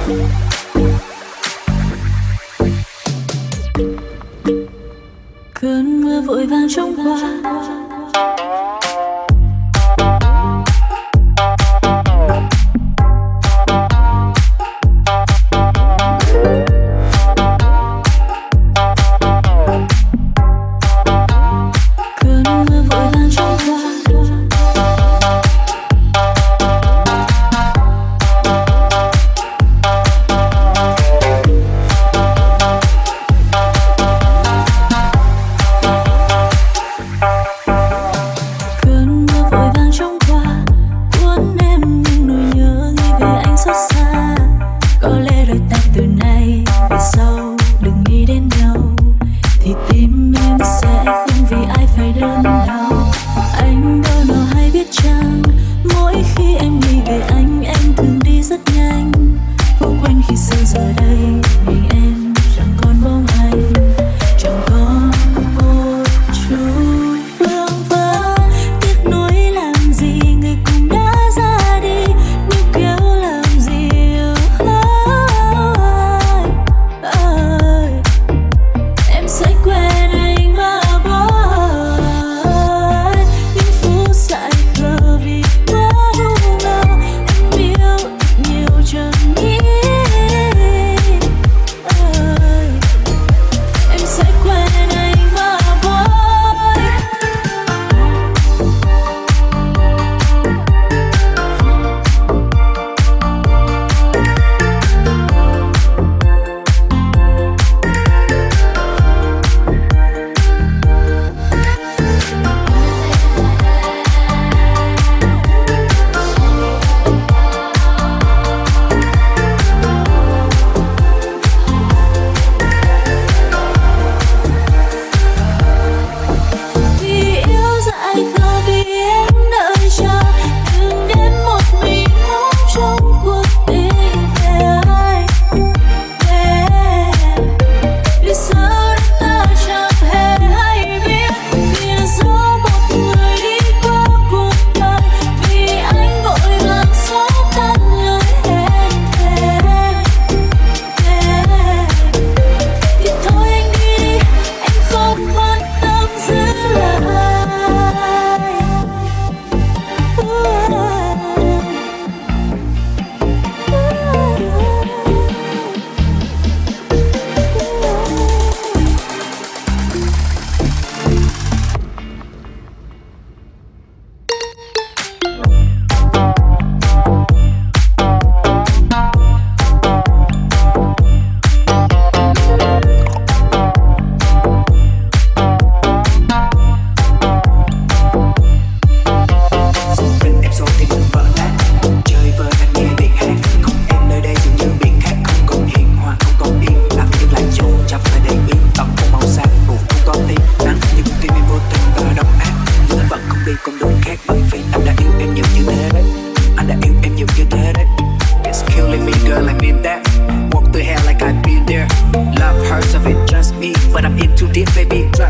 Cơn mưa vội vàng trông qua.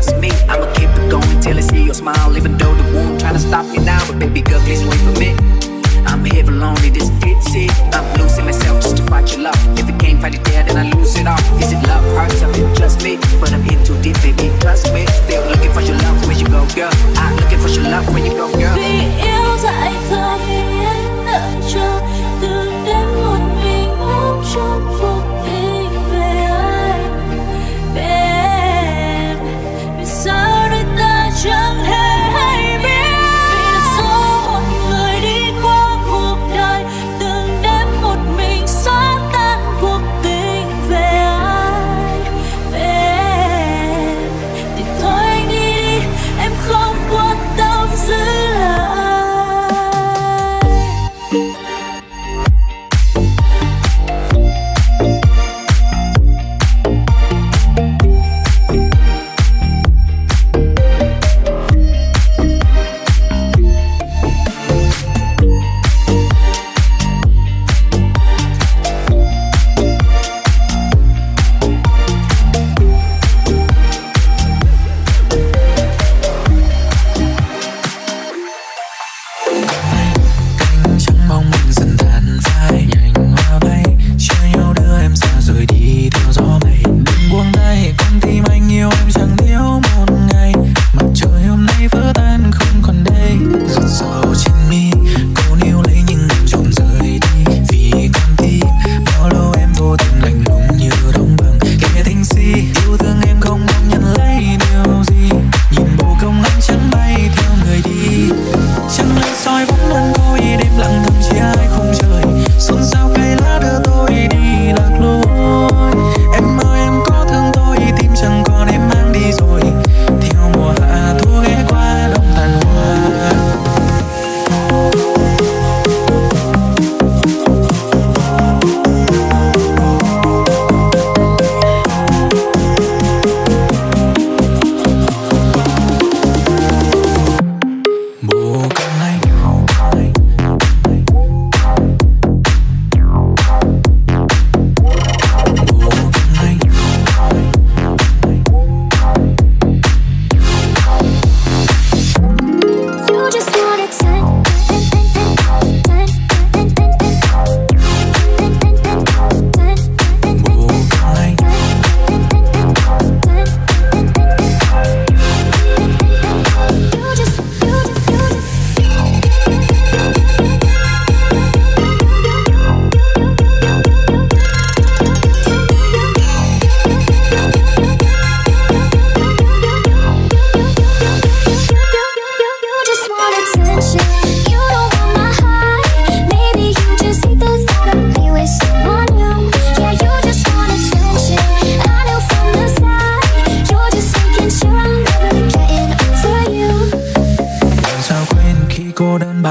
Smile, even though the wound trying to stop me now. But baby girl, please wait for me.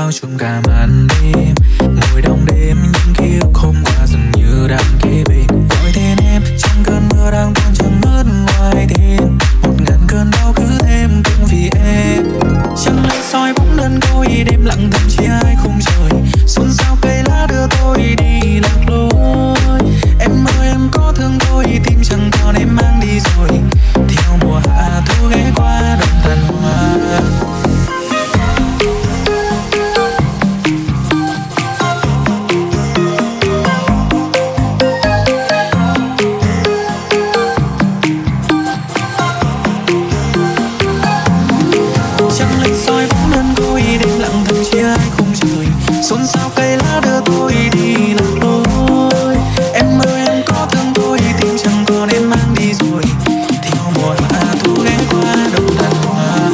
bao trùm cả màn đêm. Ngồi đông đêm những ký ức hôm qua dường như đang kế bên. Gọi tên em trong cơn mưa đang tuôn trong ngớt ngoài đêm. Một ngàn cơn đau cứ thêm cũng vì em. Trăng lên soi bóng đơn côi đêm lặng thầm chỉ ai khung trời. Xôn xao cây lá đưa tôi đi lạc lối. Em ơi em có thương tôi tim chẳng còn em mang đi rồi. Theo mùa hạ thu ghé qua đồng tàn hoa. Trăng lên soi bóng đơn côi đêm lặng thầm chỉ ai khung trời. Xôn xao cây lá đưa tôi đi lạc lối. Em ơi em có thương tôi tim chẳng còn em mang đi rồi. Theo mùa hạ thu ghé qua đồng tàn hoa.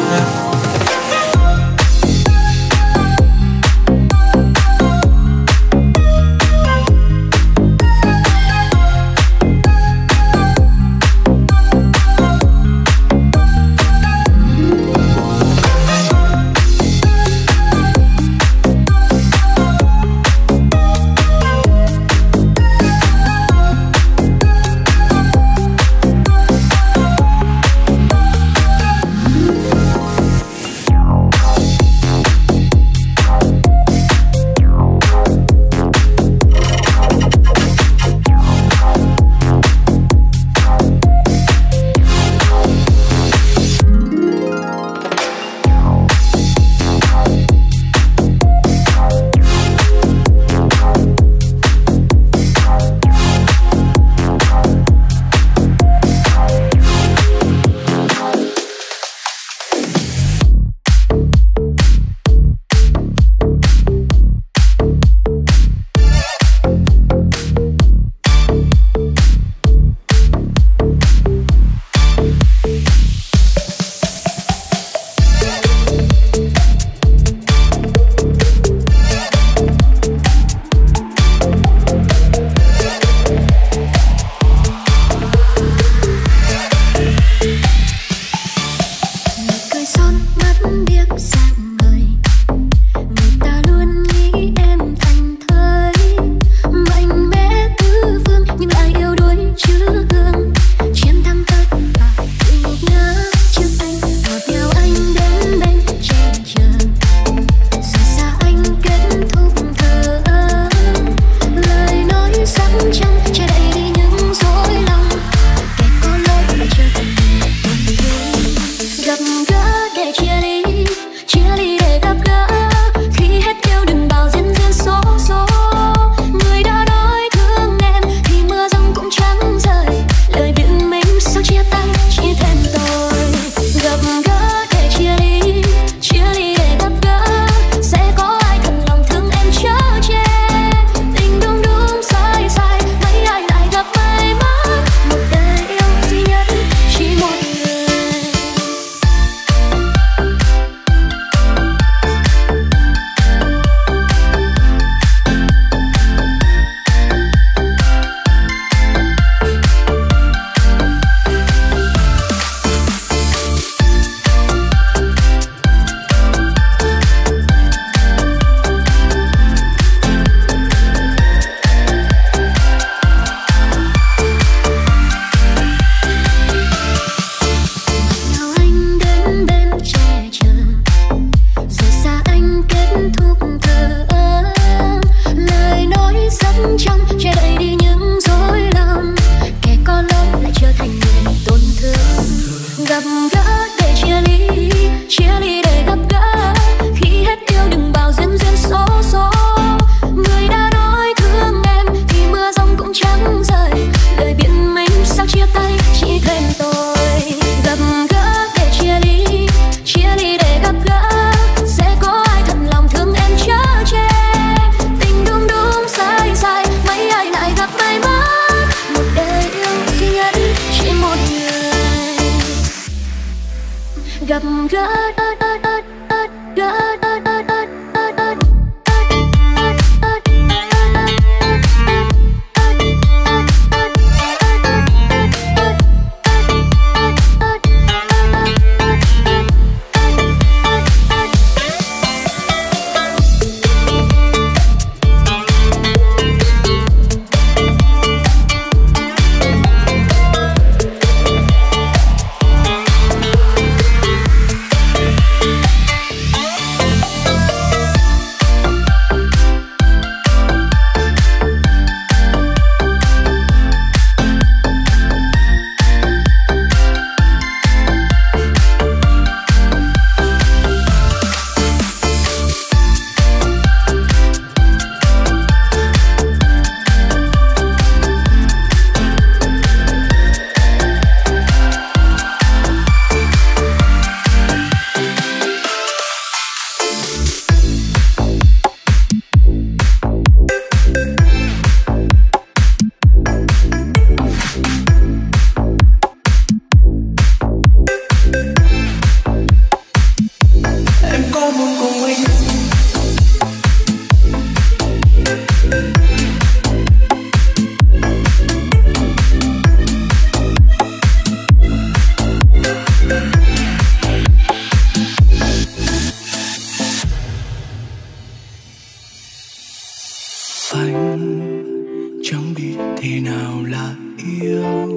ngày nào là yêu,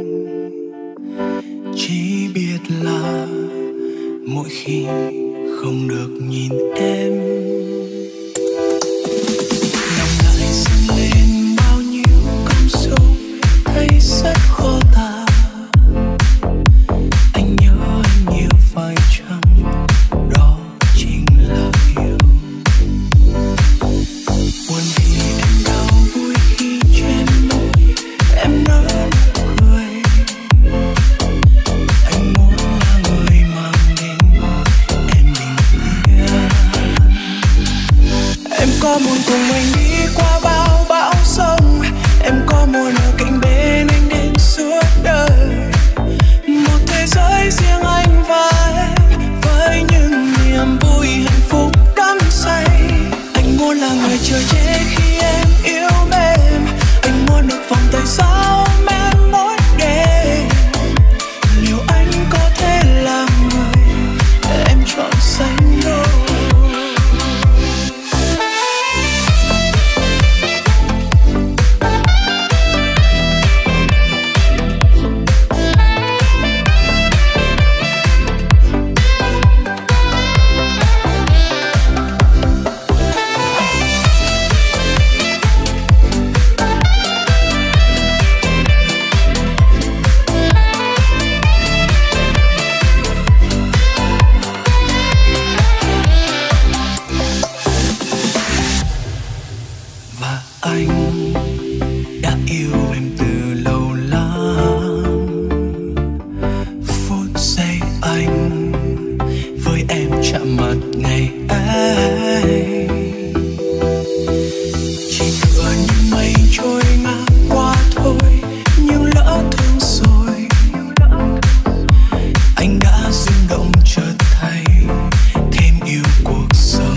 chỉ biết là mỗi khi không được nhìn em, lòng lại dâng lên bao nhiêu cảm xúc thấy rất khó tả. Anh nhớ anh nhiều phải chăng đó chính là yêu. Buồn vì em đau, vui khi trên môi em nở nụ cười. Anh muốn là người mang đến em bình yên. Em có muốn cùng anh đi qua bao bão sông, em có muốn ở cạnh bên anh đến suốt đời. Một thế giới riêng anh và em, với những niềm vui hạnh phúc đắm say. Anh muốn là người chờ che khi em yêu mềm, anh muốn được vòng tay sau ôm em mỗi đêm. Liệu anh có thể làm người em chọn sánh đôi? Và anh đã yêu em từ lâu lắm. Phút giây anh với em chạm mặt ngày ấy, chỉ tựa như mây trôi ngang qua thôi, nhưng lỡ thương rồi. Anh đã rung động chợt thấy thêm yêu cuộc sống.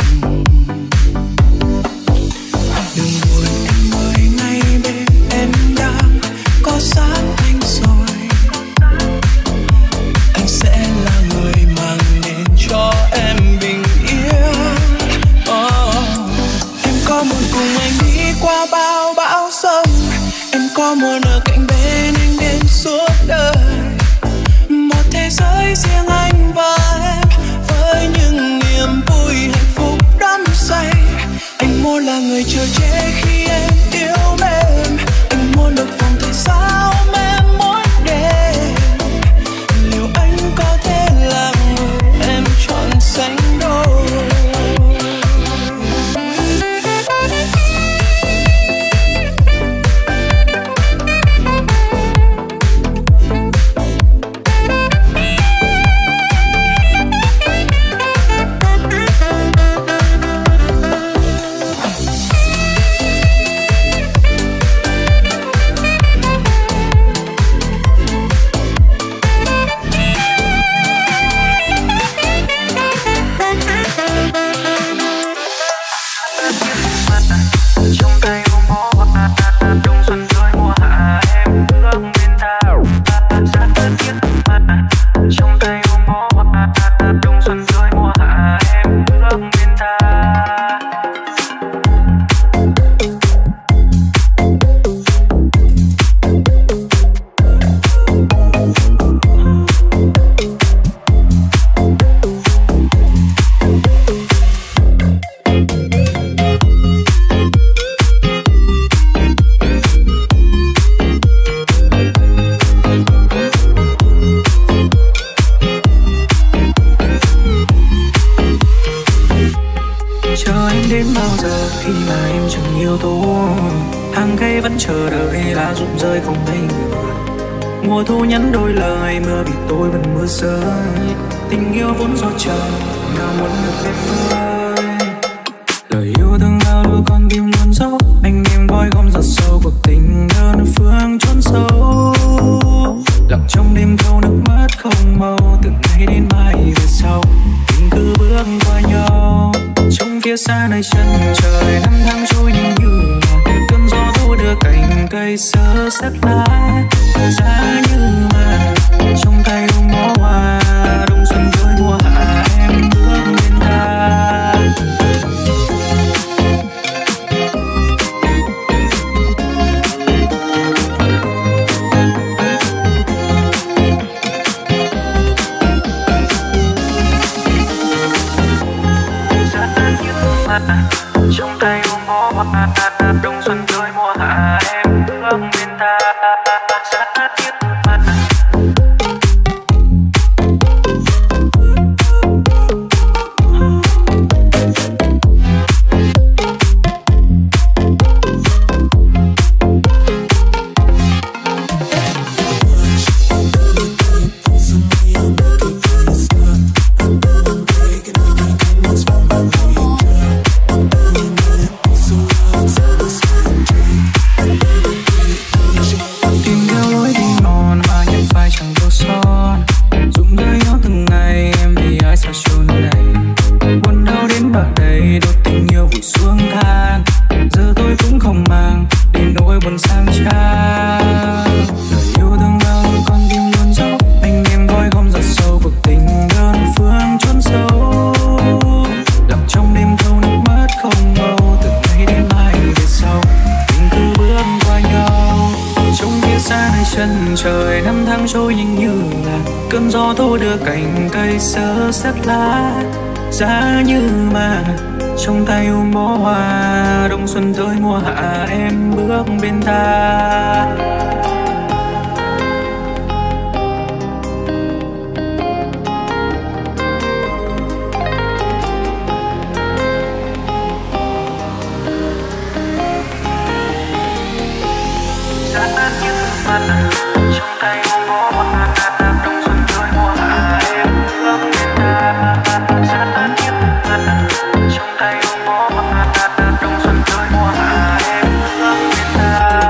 Đừng buồn em ơi, ngay bên em đang có sáng anh rồi. Anh sẽ là người mang đến cho em bình yên. Em có muốn cùng anh đi qua bao bão sông, em có muốn ở cạnh bên anh đến suốt đời. Một thế giới riêng anh và em, với những niềm vui hạnh phúc đắm say. Anh muốn là người chờ che khi em yêu mềm, anh muốn được vòng tay sau ôm em mỗi đêm. Liệu anh có thể làm người em chọn sánh đôi? khi mà em chẳng yêu tôi. Hàng cây vẫn chờ đợi lá rụng rơi không thấy người. Mùa thu nhắn đôi lời mưa vì tôi vẫn mưa rơi. Tình yêu vốn do trời nào muốn được em ơi. Lời yêu thương bao đôi con tim luôn dấu. Anh em gói gom giọt sâu cuộc tình đơn phương chốn sâu. Lặng trong đêm thâu nước mắt không màu. Từ nay đến mai về sau tình cứ bước qua nhau. Trong phía xa nơi chân trời năm tháng trôi nhanh như cơn gió thu đưa cành cây sơ sắc lá giá như mà trong tay ôm bó hoa đông xuân với mùa hạ em bước bên ta. hoa, đông xuân tới mùa hạ em bước bên ta sát thiết mặt. Trời năm tháng trôi nhanh như là cơn gió thổi đưa cành cây sơ sát lá, giá như mà trong tay ôm bó hoa, đông xuân tới mùa hạ em bước bên ta. Trong tay ôm bó hoa, đông xuân tới mùa hạ em bước bên ta. Sát thiết mặt, trong tay ôm bó hoa, đông xuân tới mùa hạ em bước bên ta.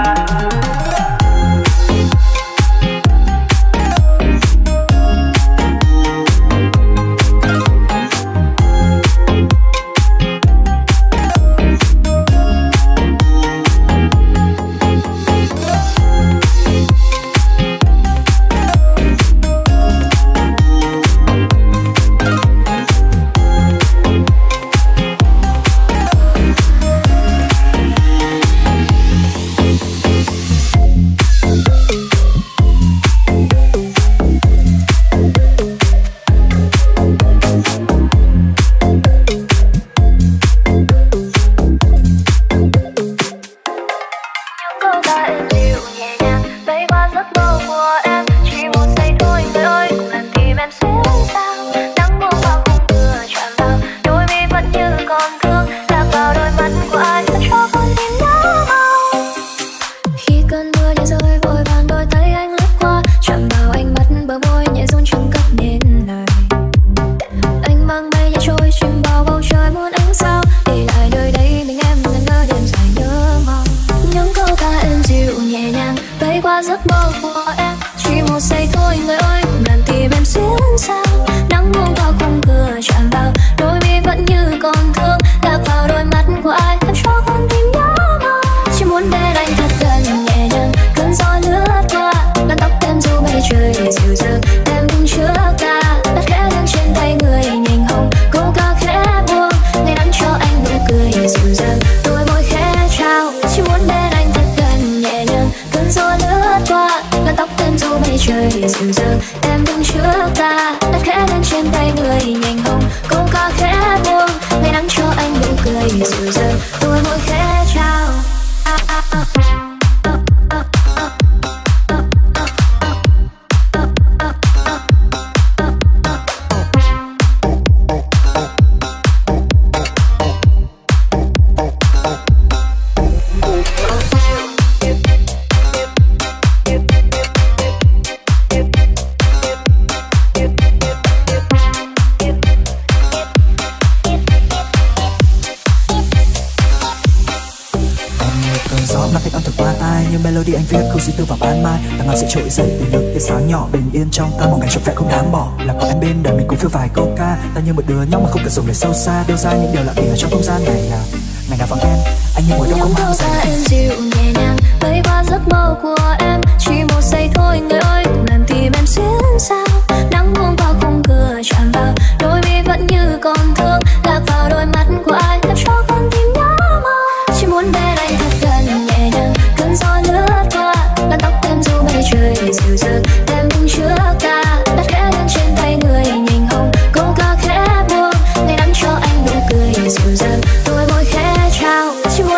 Trỗi dậy từ những tia sáng nhỏ bình yên trong ta, một ngày trọn vẹn không đáng bỏ. Là có em bên đời mình cũng phiêu vài câu ca, ta như một đứa nhóc mà không cần dùng lời sâu xa, đưa ra những điều lạ kỳ ở trong không gian này. Ngày nào vắng em, anh như ngồi đâu không bao giờ. Em dịu nhẹ nhàng bay qua giấc mơ của em, chỉ một giây thôi người ơi cùng làm tim em xuyên sao. Nắng buông vào khung cửa tràn vào, đôi mi vẫn như còn thương, lạc vào đôi mắt của ai làm cho con tim nhớ mong. Chỉ muốn bên anh thật gần nhẹ nhàng, cơn gió lướt qua làn tóc em dù mây trời dịu dàng. Em đứng trước ta đặt khẽ lên trên tay người nhìn hồng, câu ca khẽ buông ngày nắng cho anh nụ cười dịu dàng, đôi môi khẽ trao. Chỉ muốn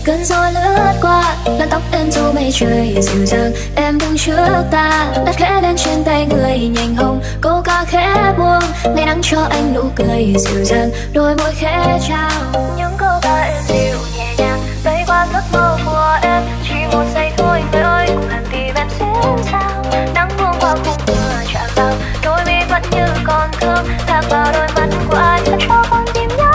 cơn gió lướt qua làn tóc em dù mây trời dịu dàng. Em đứng trước ta đặt khẽ lên trên tay người nhành hồng, câu ca khẽ buông ngày nắng cho anh nụ cười dịu dàng, đôi môi khẽ trao những câu ca em dịu nhẹ nhàng bay qua giấc mơ của em. Chỉ một giây thôi người ơi, cùng làm tim em xuyên sao. Nắng buông qua khung cửa chạm vào đôi mi vẫn như còn thương, lạc vào đôi mắt của ai thật cho con tim nhớ.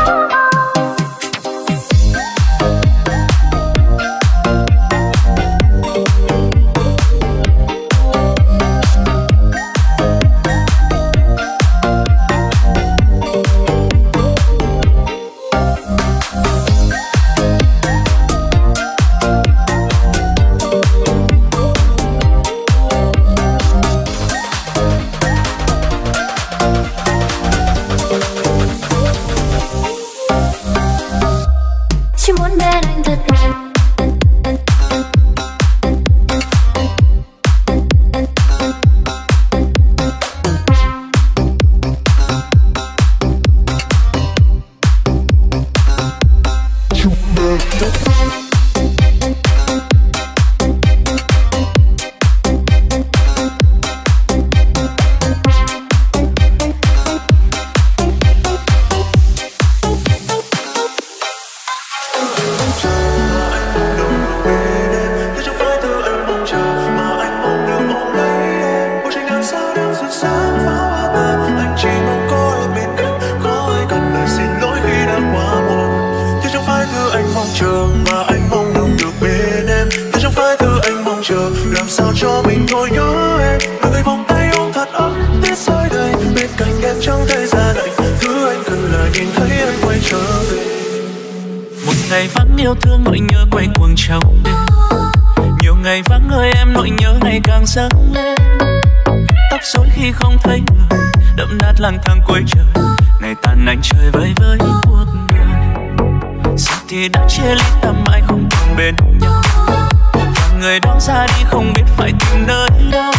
Yêu thương nỗi nhớ quay cuồng trong đêm, nhiều ngày vắng hơi em nỗi nhớ ngày càng dâng lên. Tóc rối khi không thấy người, đậm nát lang thang cuối trời, ngày tàn anh trời vơi với cuộc đời. Giờ thì đã chia ly ta mãi không còn bên nhau, và người đó ra đi không biết phải tìm nơi đâu.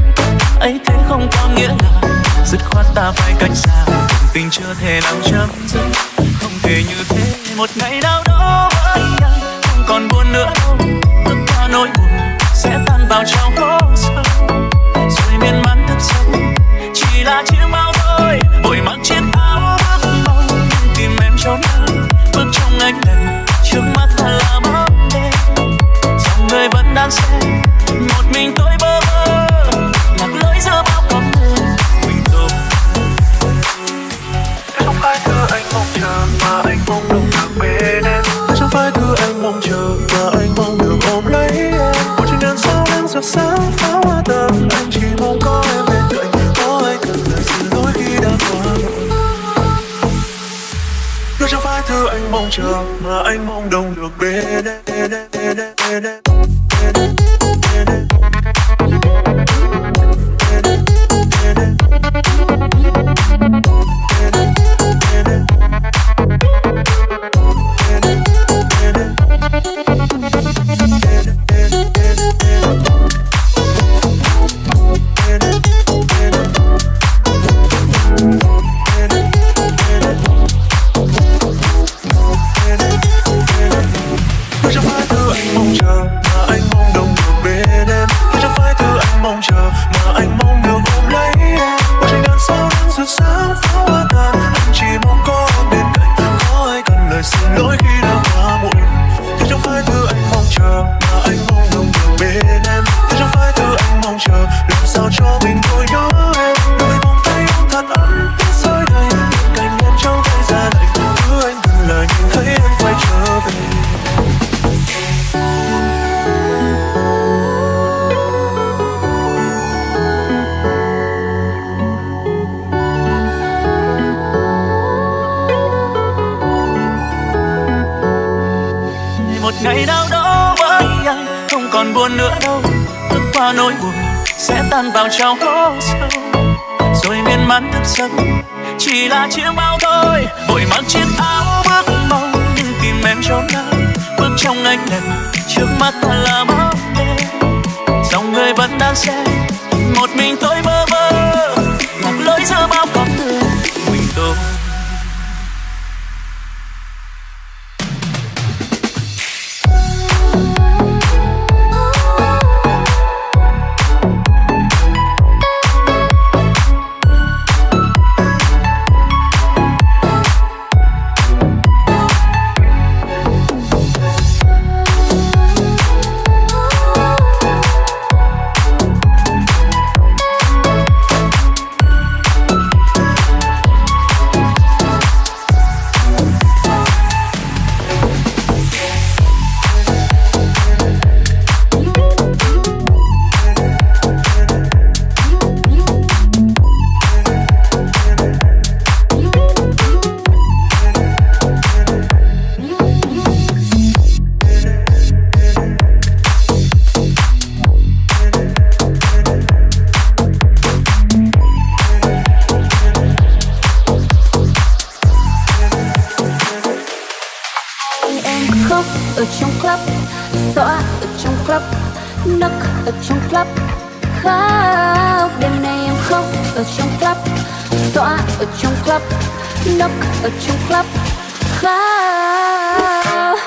Ấy thế không có nghĩa là dứt khoát ta phải cách xa, tình chưa thể nào chấm dứt, không thể như thế. Một ngày nào đó với anh không còn buồn nữa đâu, bước qua nỗi buồn sẽ tan vào trong hố sâu, rồi miên man thức giấc chỉ là chiếc bao thôi. Vội mặc chiếc áo bước màu nhưng tìm em trốn nắng, bước trong ánh đèn trước mắt thật là bóng đêm. Dòng người vẫn đang xe, một mình tôi bơ vơ lạc lối giữa bao con người mình tôi. Không phải thứ anh mong chờ mà anh mong được bên em, không phải thứ anh mong chờ mà anh mong được ôm lấy em. Một chiếc đèn sao đang rực sáng pháo hoa tầm, anh chỉ mong có em bên cạnh, có ai cần lời xin lỗi khi đã qua muộn. Nó chẳng phải thứ anh mong chờ mà anh mong đồng được bên em. Ngày nào đó với anh không còn buồn nữa đâu, bước qua nỗi buồn sẽ tan vào trong hố sâu, rồi miên man thức giấc chỉ là chiếc bao thôi. Vội mặc chiếc áo bước màu nhưng tìm em trốn nắng, bước trong ánh đèn trước mắt thật là bóng đêm. Dòng người vẫn đang xe, một mình tôi bơ vơ lạc lối giữa bao con người mình tôi. khóc ở trong club, xõa ở trong club, nấc ở trong club, khóc. Đêm nay em khóc ở trong club, xõa ở trong club, nấc ở trong club, khóc.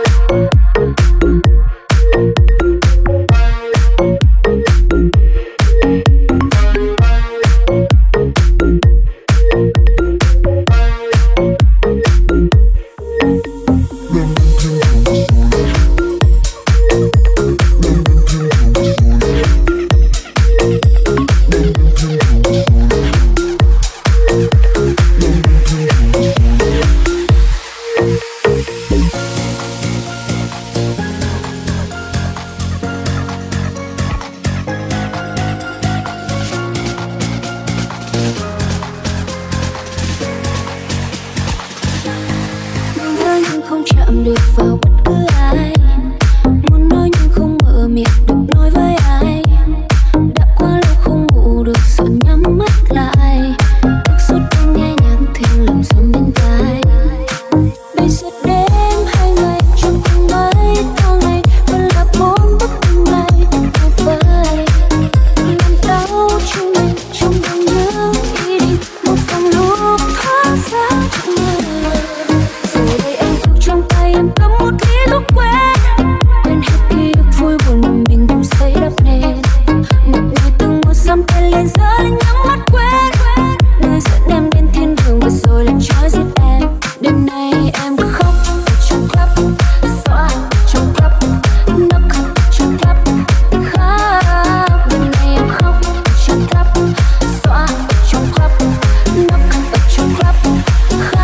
Không chạm được vào bất cứ ai, muốn nói nhưng không mở miệng được nói với ai. Đã quá lâu không ngủ được sợ nhắm mắt lại, thức suốt đêm nghe nhạc thêm lòng sớm bên tai. Bây giờ đêm hai ngày trong cùng mấy tháng ngày vẫn là bốn bức tranh này tuyệt vời. Làm đau trong mình trong lòng nhớ ý định một vòng lúc thoáng ra trong mơ. Giờ đây anh trong tay em cầm một ly thuốc quên hết ký ức vui buồn một mình cùng xây đắp nên một người từng một dăm tay lên giờ lại nhắm mắt quên nơi dẫn em đến thiên đường và rồi lại trói giết em. Đêm nay em khóc ở trong club, xõa ở trong club, nấc ở trong club, khóc. Đêm nay em khóc ở trong club, xõa ở trong club, nấc ở trong club, khóc.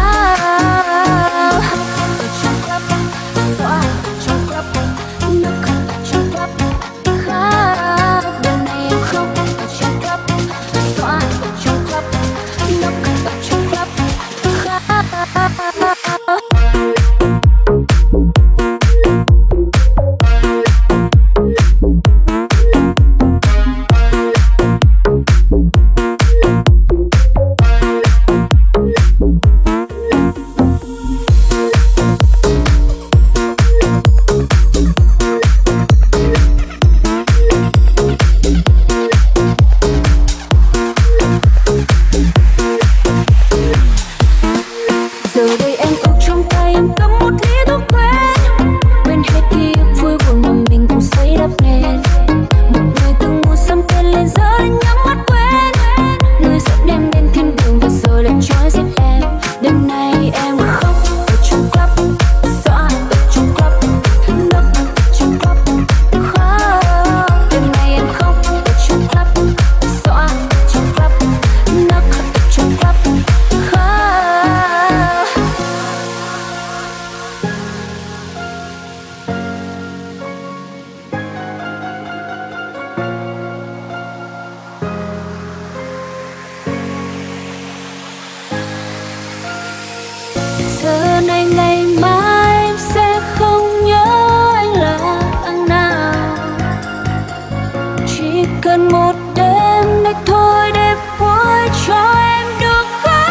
Giờ đây anh ôm trong tay em cầm một ly thuốc quên hết ký ức vui buồn mà mình cùng xây đắp nên một người từng một dăm tên lên giờ lại nhắm mắt quên nơi dẫn em đến thiên đường và rồi lại trói giết em. Đêm nay em khóc ở trong club, xõa ở trong club, nấc ở trong club, khóc. Đêm nay em khóc ở trong club, xõa ở trong club, nấc ở trong club, khóc. Giờ này ngày mai em sẽ không nhớ anh là anh nào, chỉ cần một đêm này thôi để vui cho em được không?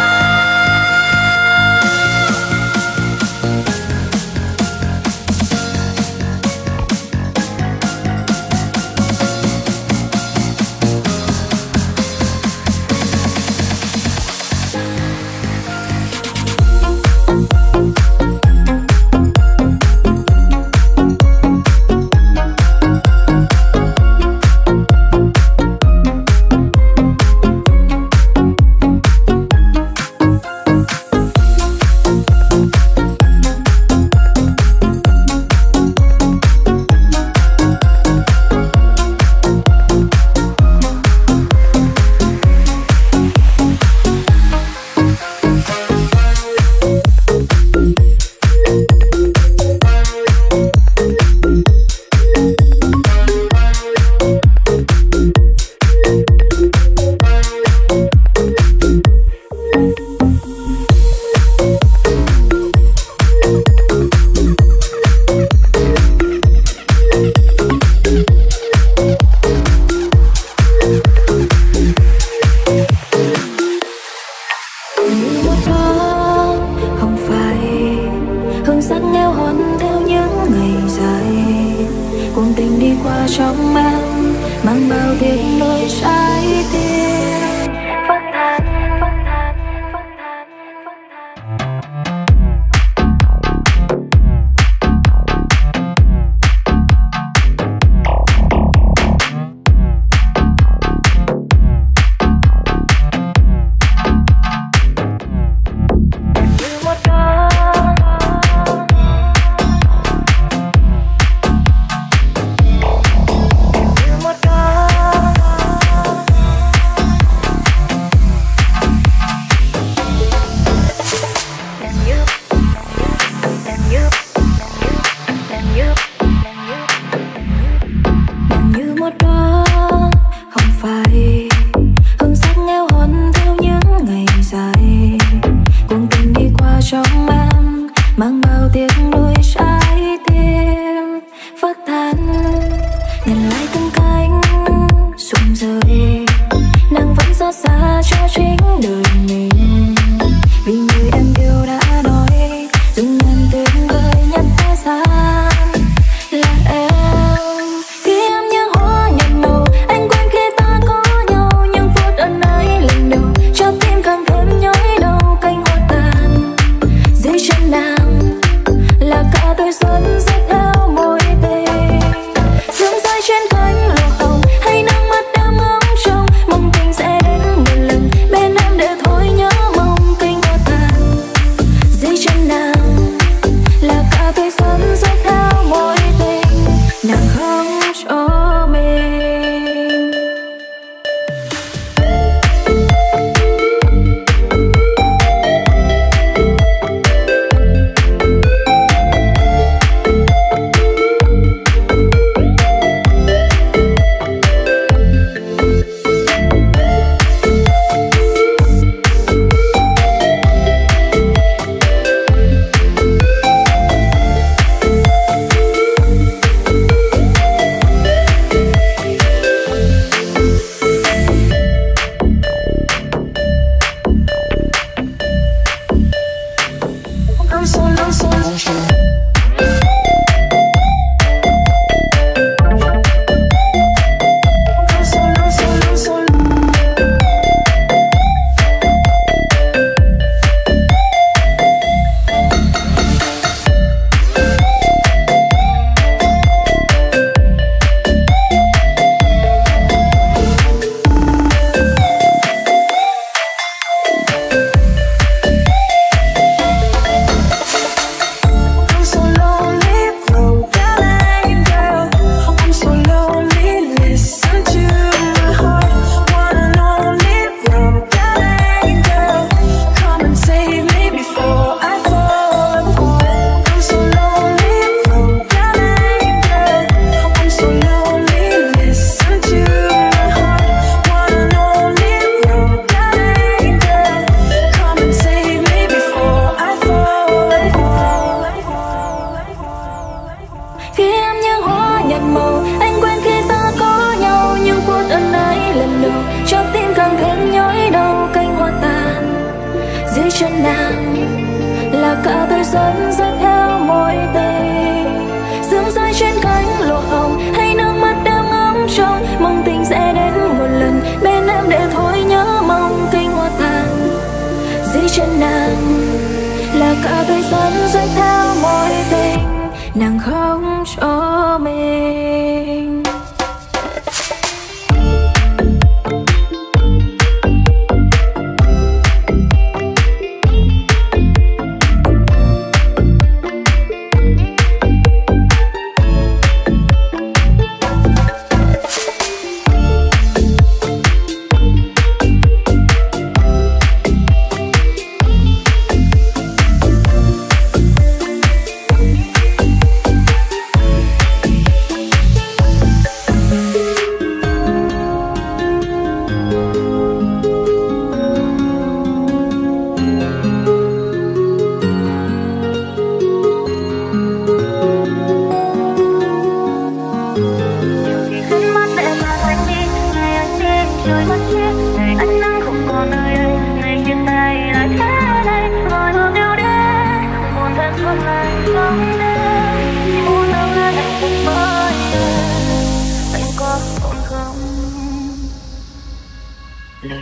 Hương sắc nghèo hòn theo nhé. những ngày dài, cuồng tình đi qua trong em, mang bao tiếng nỗi trái tim. Phất than, phất than, phất than, phất than.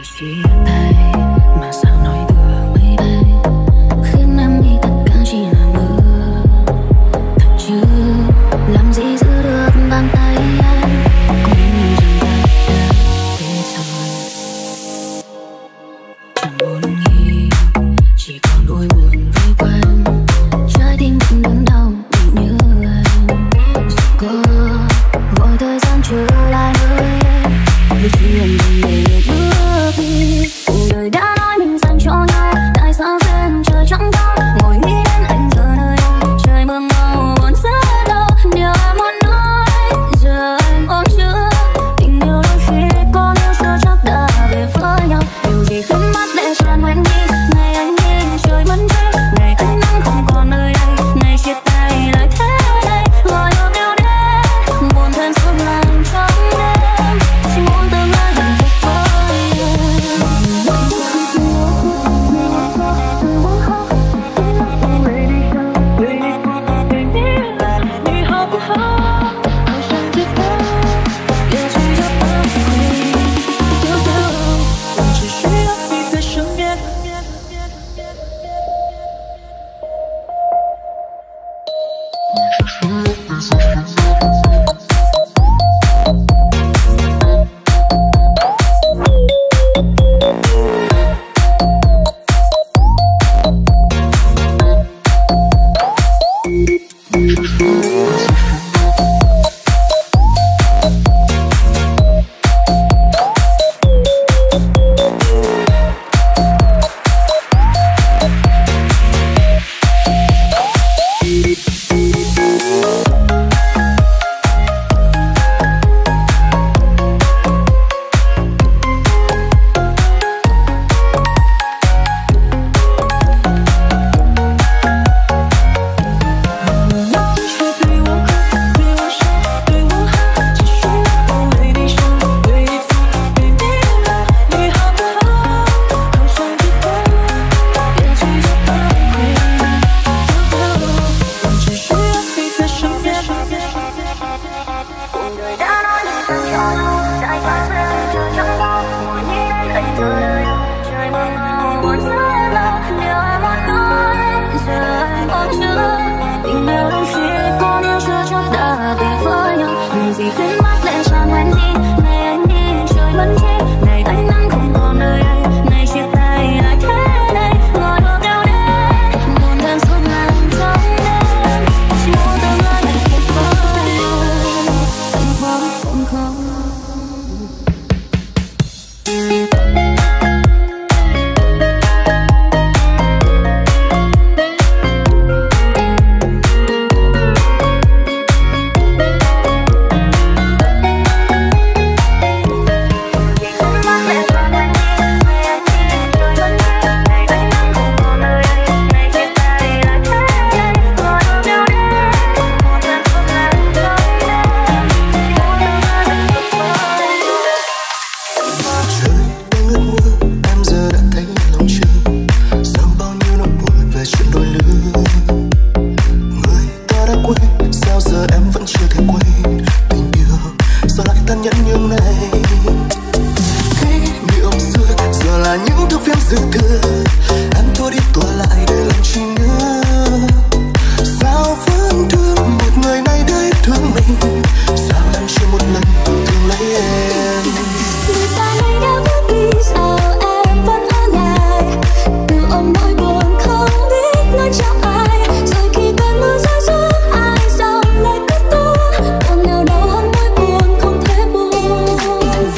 chia tay mà sao nói thừa mấy đây, khiến em nghĩ tất cả chỉ là mơ. Thật chứ làm gì giữ được bàn tay anh, cũng như rằng ta đã thế thôi. Chẳng buồn nghĩ chỉ còn nỗi buồn vây quanh, trái tim vẫn đớn đau vì nhớ anh. Dù có gọi thời gian trở lại nơi em, vì chỉ anh đừng để bước đi. Cuộc đời đã nói mình dành cho nhau, tại sao duyên trời chẳng có. Ngồi nghĩ đến anh giờ nơi đâu, trời mơ màu buồn rất đau. Điều em muốn nói giờ anh ôm chứa, tình yêu đôi khi có nếu chưa chắc đã về với nhau. Điều gì khiến mắt lệ tràn quên đi, ngày anh đi trời mất đi, ngày ánh nắng không còn nơi đây, ngày chia tay lại thế đây. Gọi yêu yêu đến buồn thêm suốt làn trong đêm, chỉ muốn tương lai hạnh phúc với em.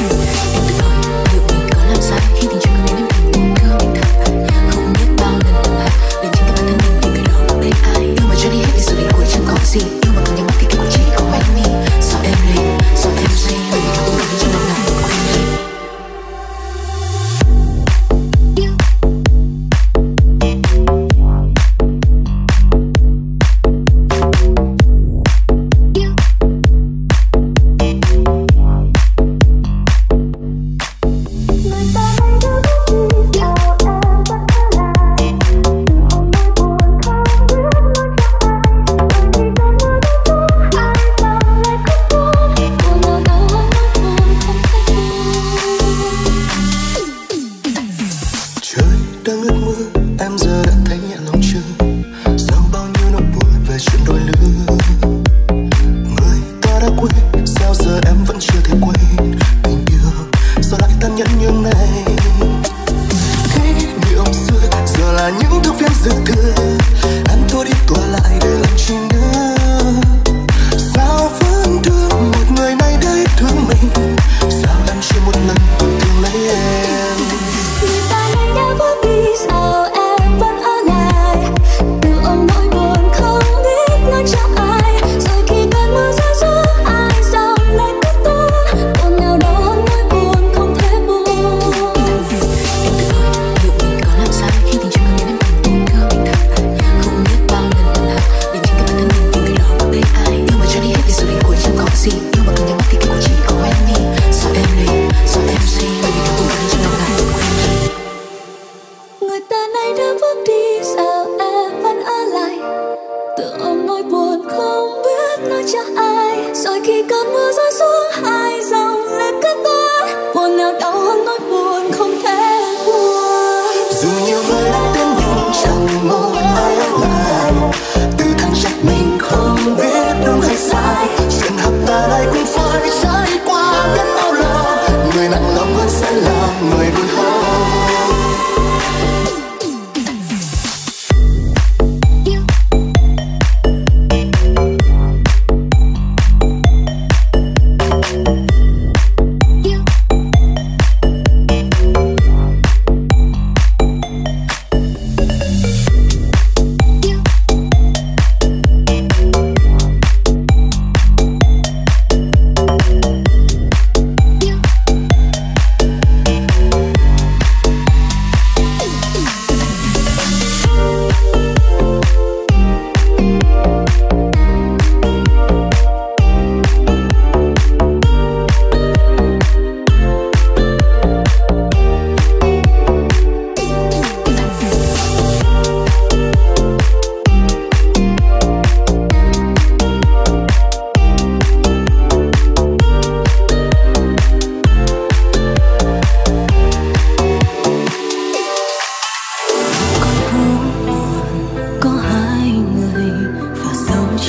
Hãy subscribe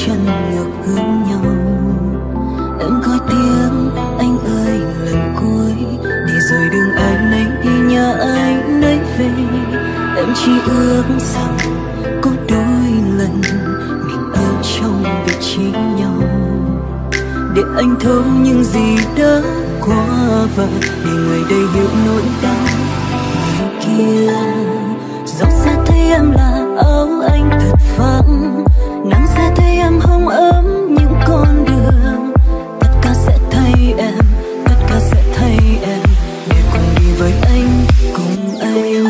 chân ngược hướng nhau. Em coi tiếng anh ơi lần cuối, để rồi đường ai nấy đi nhà ai nấy về. Em chỉ ước rằng có đôi lần mình ở trong vị trí nhau, để anh thấu những gì đã qua và để người đây hiểu nỗi đau người kia. Gió sẽ thấy em là áo anh thật vắng, nắng sẽ thấy em hồng ấm những con đường. Tất cả sẽ thay em, tất cả sẽ thay em, để cùng đi với anh, cùng anh.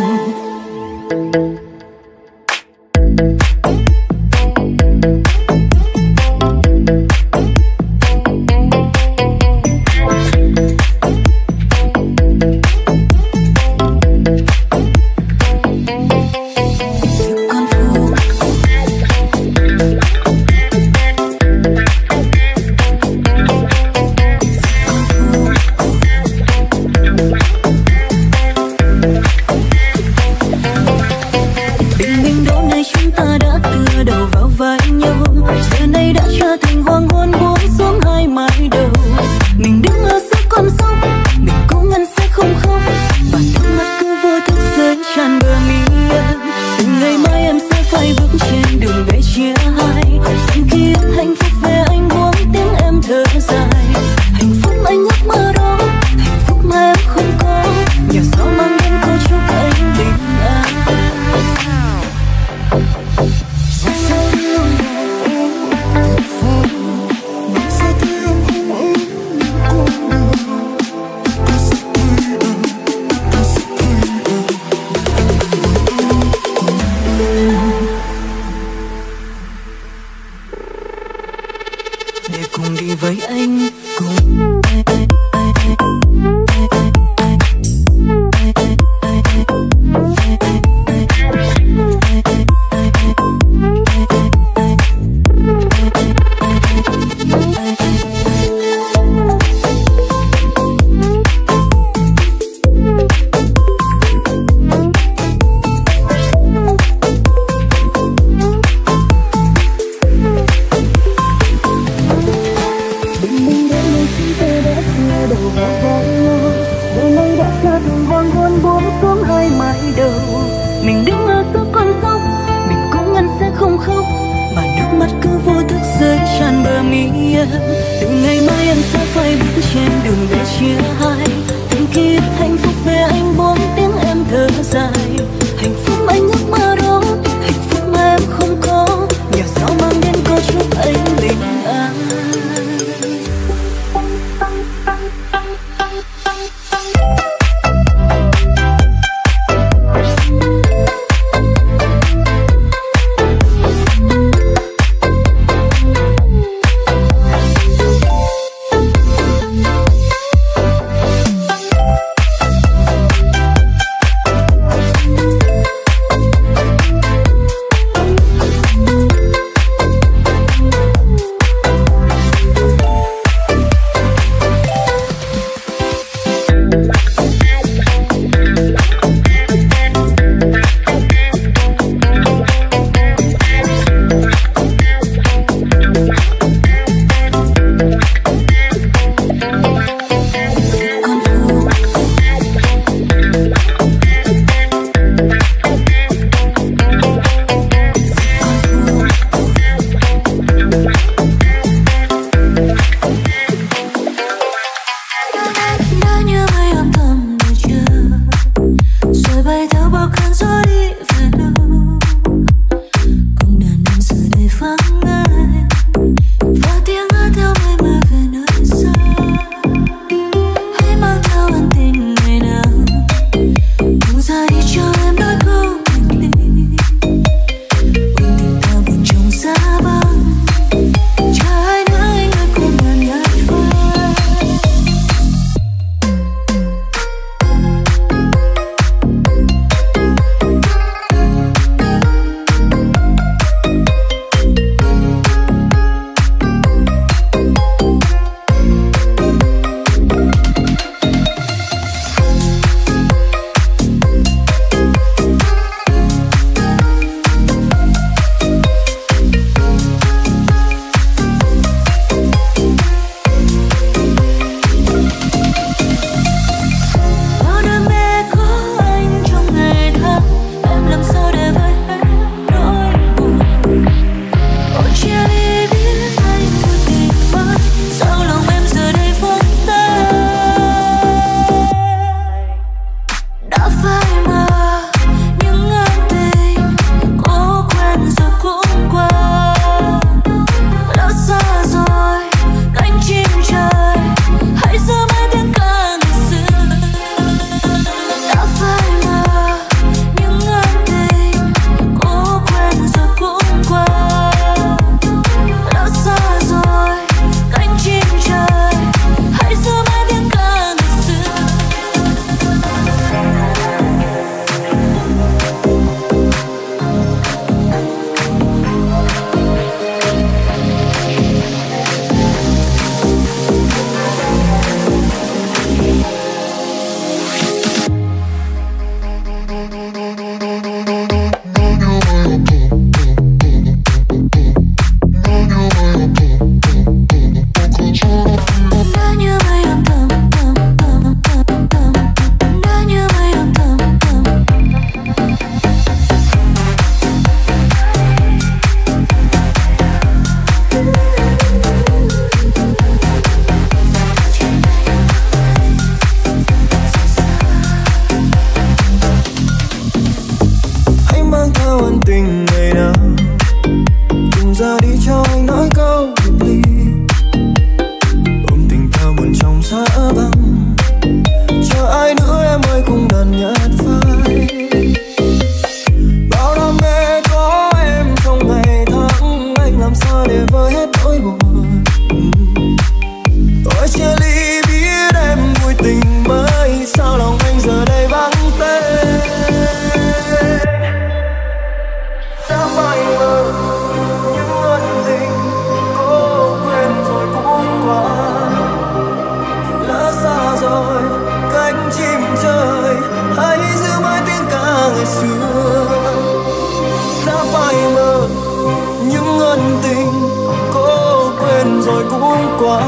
rồi cũng qua.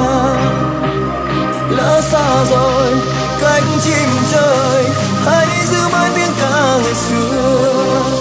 Lỡ xa rồi cánh chim trời, hãy giữ mãi tiếng ca ngày xưa.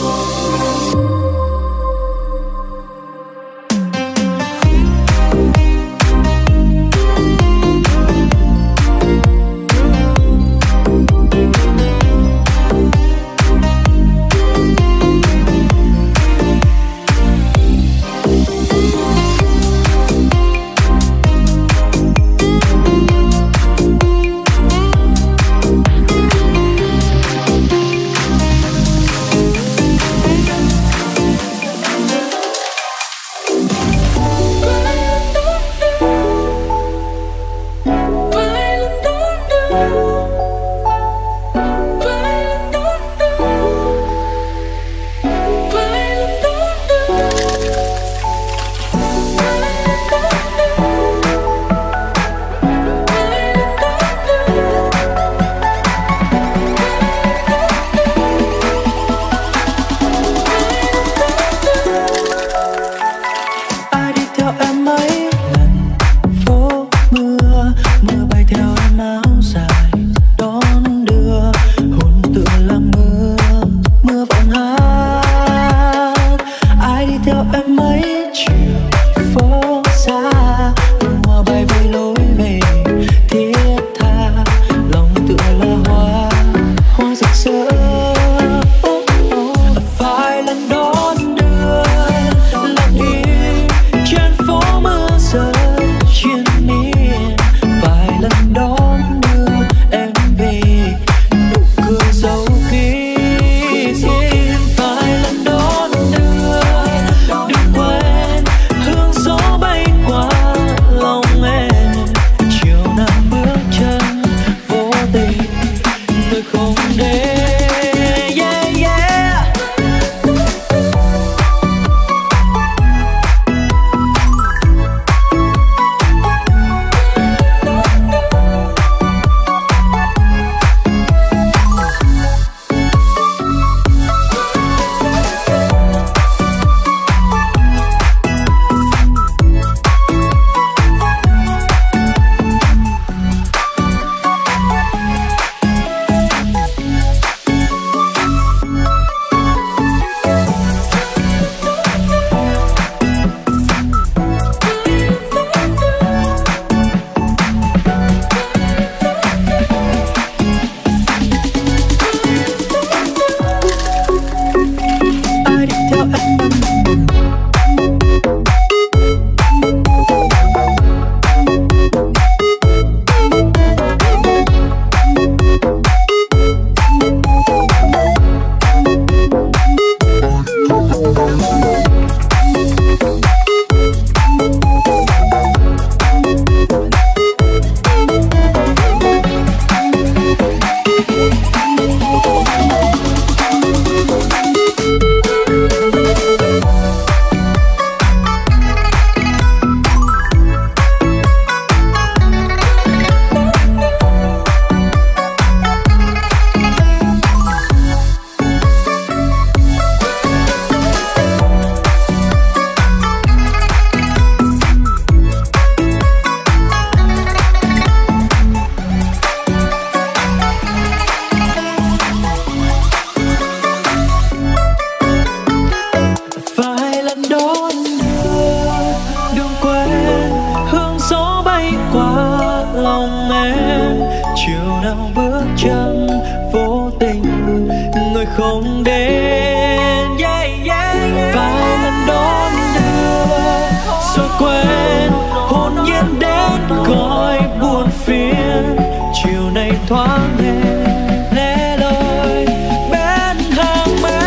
không đến, vài lần đón đưa rồi quên, hồn nhiên đến gọi buồn phiền. Chiều nay thoáng nghe lời bên hàng mê.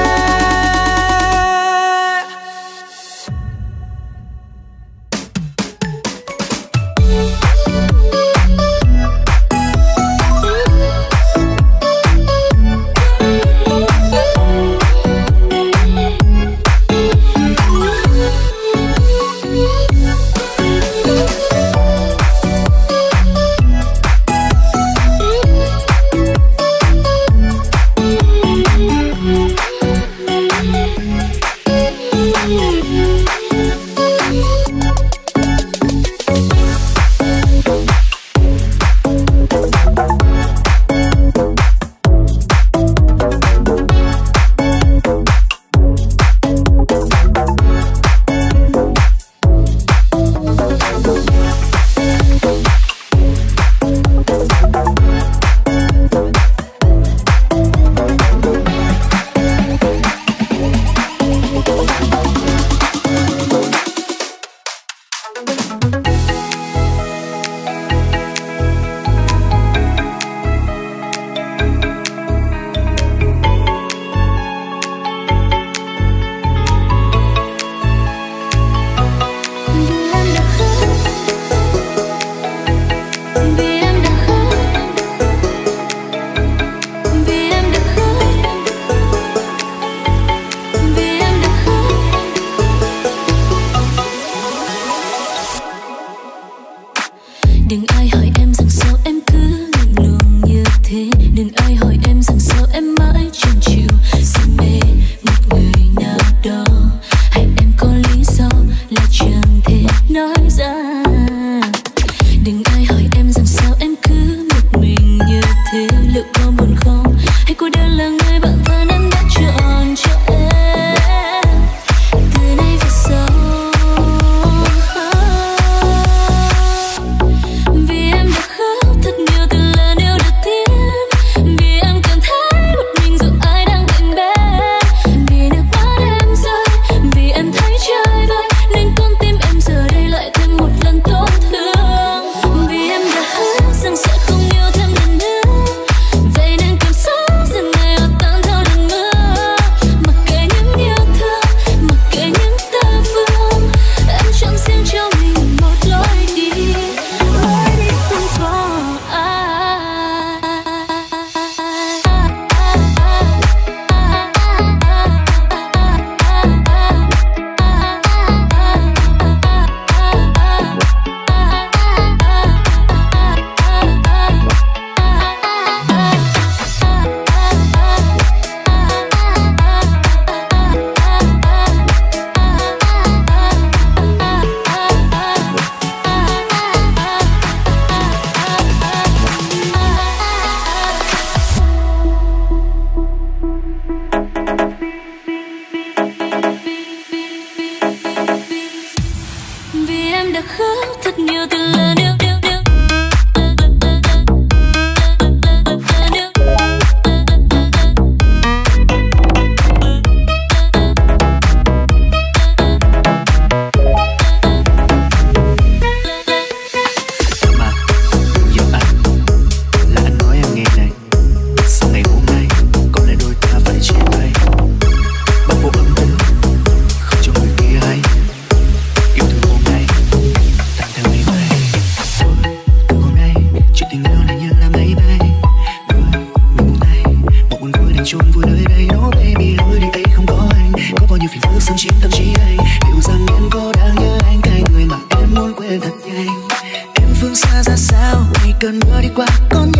Đừng ai hỏi em rằng sao em cứ lạnh lùng như thế. Đừng ai hỏi em rằng sao em mãi chẳng chịu say mê một người nào đó. Hay em có lý do là chẳng thể nói ra. Đừng ai hỏi em rằng sao em cứ một mình như thế. Liệu có buồn không hay cô đơn là người bạn thân em đã chọn cho em. Từ nay về sau Em phương xa ra sao, chỉ cần bước đi qua con